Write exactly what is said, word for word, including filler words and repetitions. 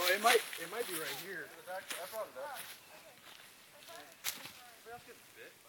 it might it might be right here. I brought it up. That's getting bit.